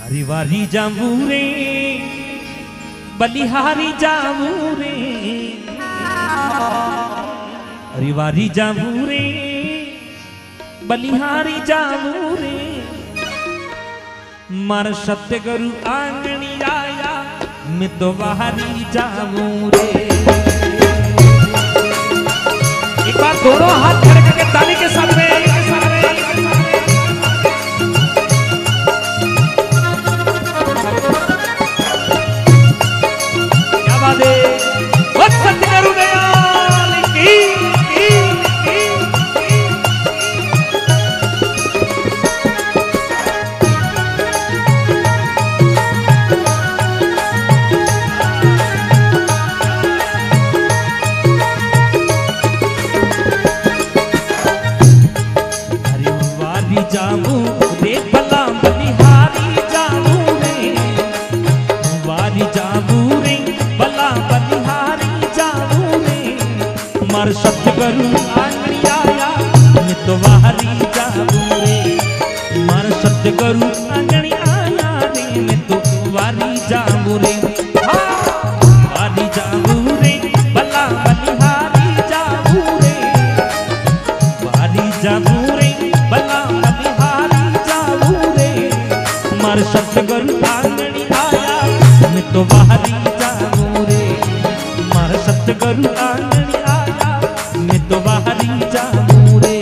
हरिवारी जामू रे बलिहारी जामू रे, हरिवारी जामू रे बलिहारी जामू रे, मार सत्य गुरु आंगणी आया मैं तो बाहरी जामू रे। एक बार दोनों हाथ खड़े करके ताली के साथ में जामू रे भला बलिहारी जामू रे, वारी जामू रे भला बलिहारी जामू रे, मार सतगुरु आंगणी आया मैं तो बाहरी जामू रे, मार सतगुरु आंगणी आया रे मैं तो वारी जामू रे। वारी जामू रे भला बलिहारी जामू रे, वारी जामू रे भला मार सतगुरु आंगणी आया मैं तो बाहरी जामू रे, मार सतगुरु आंगणी आया मैं तो बाहरी जामू रे।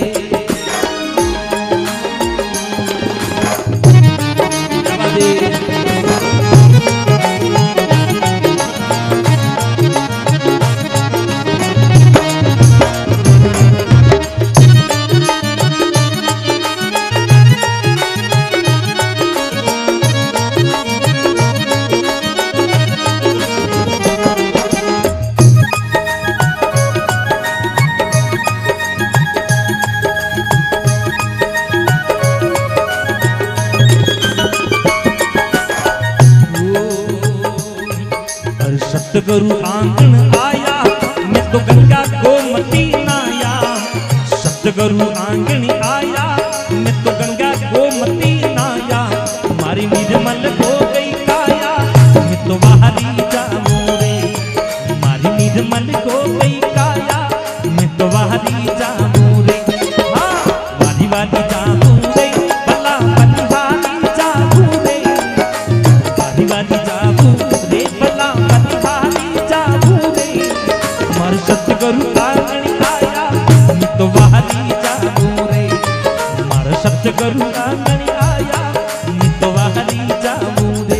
सतगुरु आंगन आया मैं तो गंगा गोमती नाया, सतगुरु आंगन आया मैं तो गंगा गोमती नाया, मारी निर्मल हो गई काया मैं तो बाहरी जामू रे, मारी निर्मल हो गई काया मैं तो बाहरी जामू रे। वाली वाली जामू रे भला बलिहारी जामू रे, वाली वाली जामू रे भला सतगुरु आंगणी आया मैं तो बाहरी जामू रे, मार सतगुरु आंगणी आया मैं तो बाहरी जामू रे।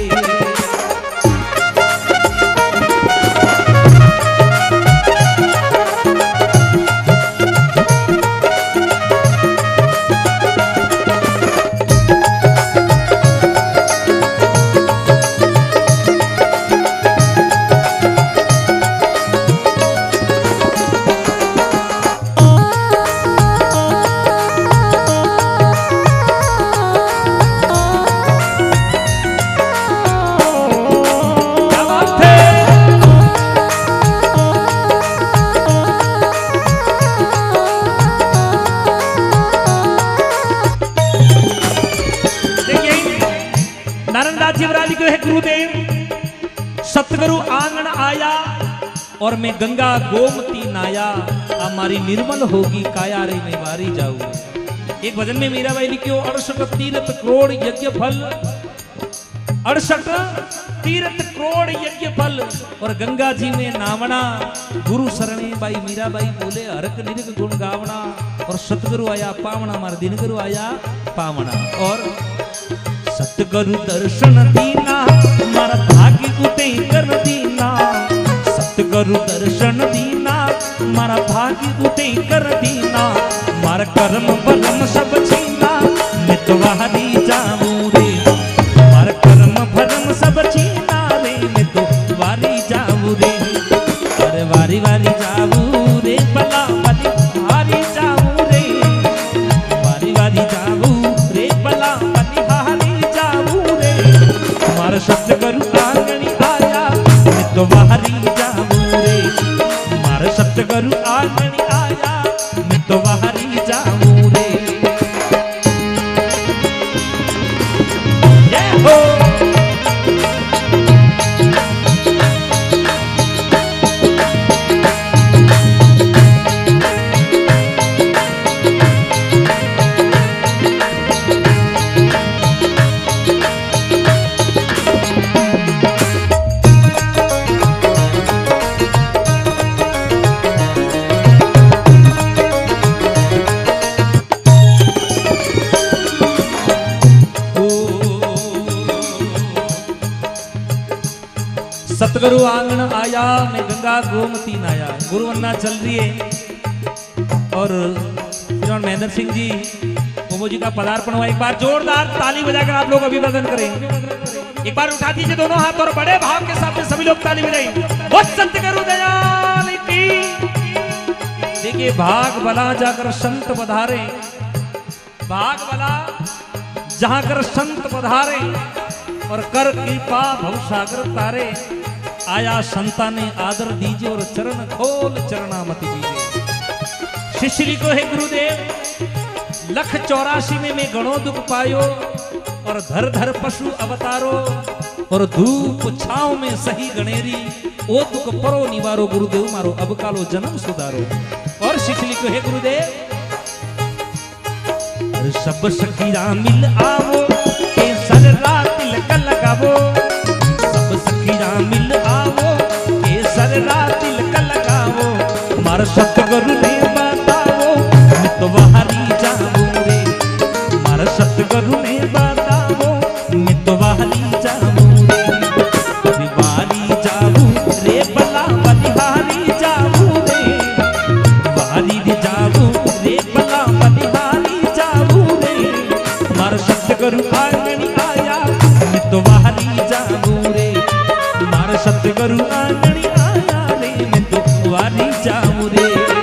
गुरुदेव सतगुरु आंगन आया और मैं गंगा गोमती नाया, हमारी निर्मल होगी काया रे मैं वारी जाऊं। एक भजन में मीराबाई लिखियो 68 तीर्थ करोड़ यज्ञ फल, 68 तीर्थ करोड़ यज्ञ फल, और गंगा जी में नावना गुरु शरणे बाई मीराबाई बोले हरक निरक गुण गावना, और सतगुरु आया पावना मार दिन गुरु आया पावना। और सतगुरु दर्शन दीना मारा भाग्य उठे कर दीना, सतगुरु दर्शन दीना मारा भाग्य उठे कर दीना, मारा कर्म बलम सब छीना मैं तो बाहरी जामू रे, मारा कर्म भरम सब छीना रे मैं तो वारी जामू रे। अरे वारी वारी जामू रे भला बलिहारी जामू रे, वारी वारी जामू रे भला बलिहारी जामू रे, मारा सतगुरु आंगणी आया मैं तो बाहरी जामू रे, मारा सतगुरु आंगणी आया मैं तो बाहरी जामू रे। जय हो। सतगुरु आंगन आया मैं गंगा गोमती नाया। गुरु वंदना चल रही है और श्रीमान महेंद्र सिंह जी मोमो जी का पदार्पण हुआ। एक बार जोरदार ताली बजाकर आप लोग अभिवादन करें। एक बार उठा दीजिए दोनों हाथ और बड़े भाव के साथ सभी लोग ताली बजाएं। वो सतगुरु दयाल की। देखिए भाग भला जाकर संत पधारे, भाग भला जहां कर संत पधारे और कर कृपा भवसागर तारे। आया संता ने आदर दीजिए और चरण खोल चरणामति दीजिए। शिष्य को है गुरुदेव 184 में मैं गणो दुख पायो और धर धर पशु अवतारो और धूप छाव में सही गणेरी ओ दुख परो निवारो गुरुदेव मारो अब कालो जन्म सुधारो। और शिष्य को है गुरुदेव सब सखीरा मिल आवो केसर रात तिलक लगावो। सब सखीरा मिल आवो केसर रात तिलक लगावो। मार सतगुरु ने बताओ मितवारी जावो रे। मार सतगुरु ने बताओ मितवारी जावो रे। बिवारी जावो रे बला बलिहारी जावो रे। बारी रे जावो रे बला बलिहारी जावो रे। मार सतगुरु आंगनी आया मितवारी जावो रे। मार सतगुरु आंगनी आया रे मितवारी जावो रे।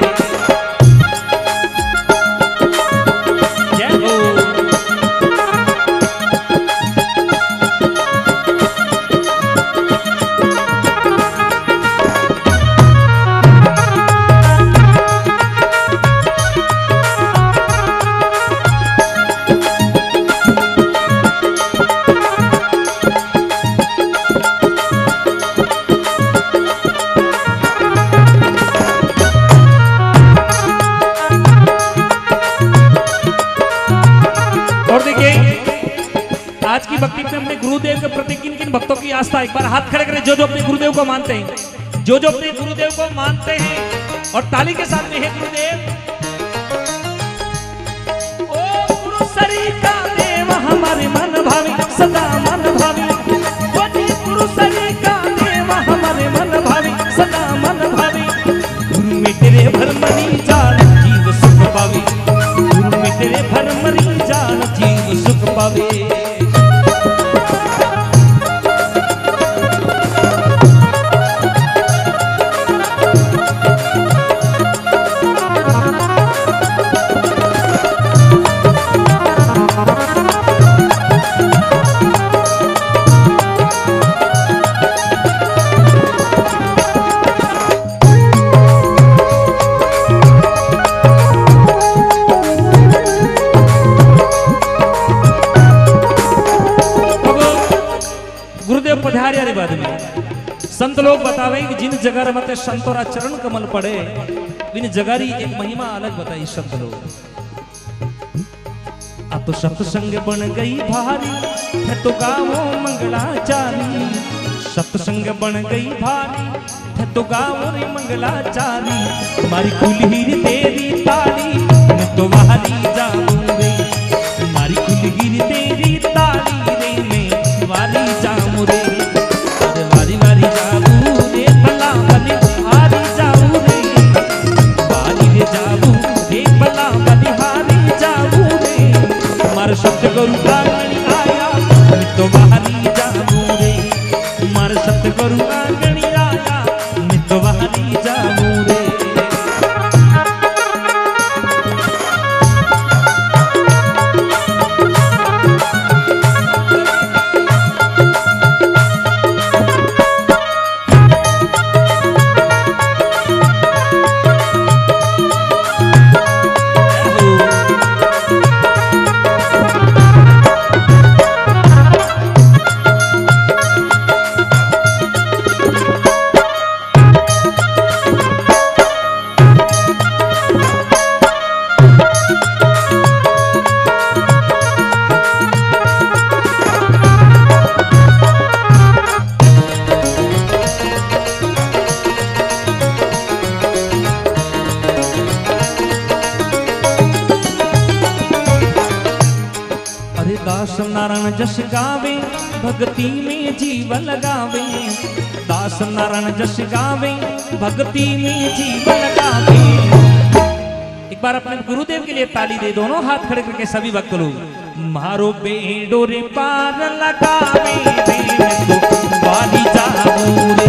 आज की भक्ति में अपने गुरुदेव के प्रति किन किन भक्तों की आस्था, एक बार हाथ खड़े करें जो जो अपने गुरुदेव को मानते हैं, जो जो अपने गुरुदेव को मानते हैं और ताली के साथ में है गुरुदेव। ओ गुरु सरिता देव हमारे मन भावी सदा मन भावी। ओ जी गुरु सरिता देव हमारे मन भावी सदा मन भावी। गुरु में तेरे भरमनी जान जीव सुख पावे। गुरु में तेरे भरमनी जान जीव सुख पावे। बाद में संत लोग बतावे कि जिन जगह मत संतोरा चरण कमल पड़े इन जगारी एक महिमा अलग बताई संत लोग। अब तो सत्संग बन गई भारी है तो गावो मंगलाचारी। सत्संग बन गई भारी है तो गावो रे मंगलाचारी। मारी कुलहीर तेरी ताली मैं तो वाली जाऊं रे। मारी कुलहीर तेरी ताली रे मैं वाली जाऊं रे। वारी वारी जाऊं रे भला बलि हारी जाऊं रे। वारी रे जाऊं रे भला बलि हारी जाऊं रे। मार सतगुरु आंगनी आया मैं तो वाली जाऊं रे। मार सतगुरु आंगनी आया मैं तो वाली जाऊं रे। नारायण जस गावे भक्ति में जीवन लगावे, दास नारायण जस गावे भक्ति में जीवन लगावे। एक बार अपने गुरुदेव के लिए ताली दे, दोनों हाथ खड़े करके सभी भक्त लोग। मारो बेड़ो रे पार लगावे रे मैं तो वाली जाऊं रे।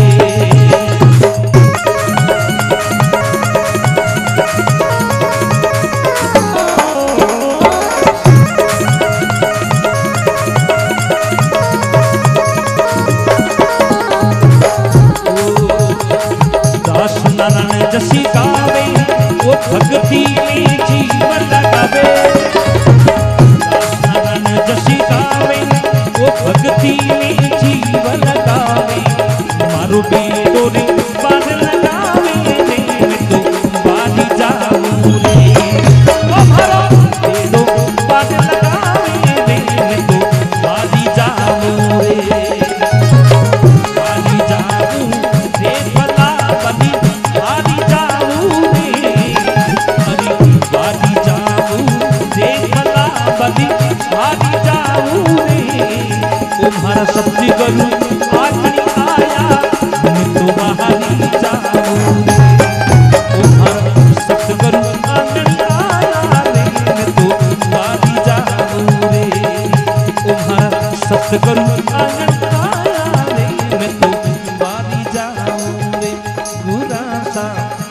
जसी गावे वो भक्ति में जीवन लगावे, नारायण जसी गावे वो भक्ति में जीवन लगावे। मारो बेड़ो रे पार लगावे रे मैं तो वाली जाऊं रे। ओ मारो बेड़ो पार लगावे रे मैं तो वाली जाऊं रे। वाली जाऊं रे भला बली वाली जाऊं रे, वाली जाऊं रे भला बली वाली जाऊं रे। तुम्हारा सब्जी करूं आज नहीं आया मैं तो वाली जाऊं रे। तुम्हारा सब्जी करूं आज नहीं आया रे मैं तो वाली जाऊं रे। तुम्हारा सब्जी करूं आज नहीं आया रे मैं तो वाली जाऊं रे। गुरा सा